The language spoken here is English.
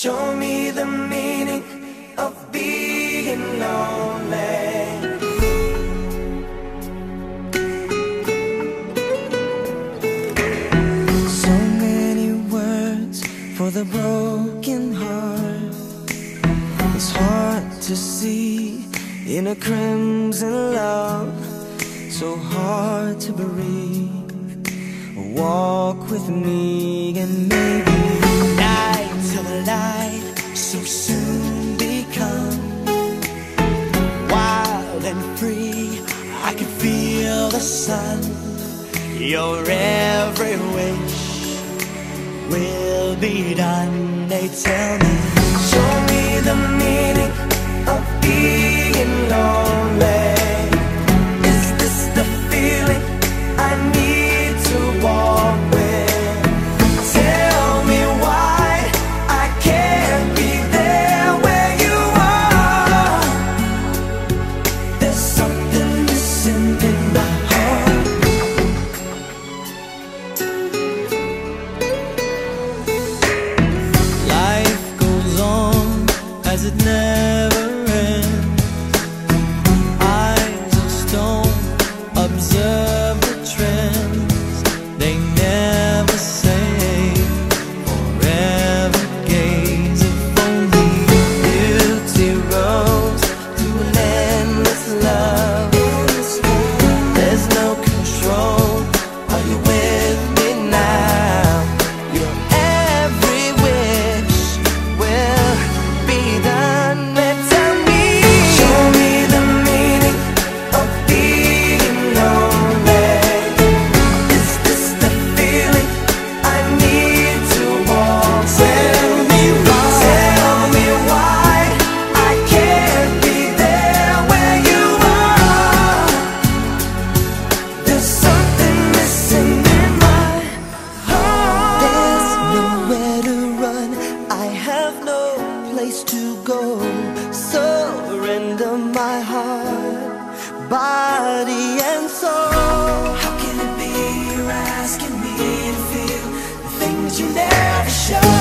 Show me the meaning of being lonely. So many words for the broken heart. It's hard to see in a crimson love, so hard to breathe. Walk with me and maybe night till the light so soon become wild and free. I can feel the sun. Your every wish will be done. They tell me, show me the meaning of being lonely. Is this the feeling I need to walk with? Tell me why I can't be there where you are. There's something missing in my heart. Life goes on as it never ends. Eyes of stone observe the trends. They never say forever gaze. If only beauty rose to an endless love. There's no control. Are you with me now? Your every wish will be done. Tell me, show me the meaning of being lonely. Is this the feeling I need to walk? Tell me why I can't be there where you are. There's something missing in my heart. There's nowhere to run. I have no place to go. Surrender my heart, body and soul. How can it be you're asking me to feel the things you never show?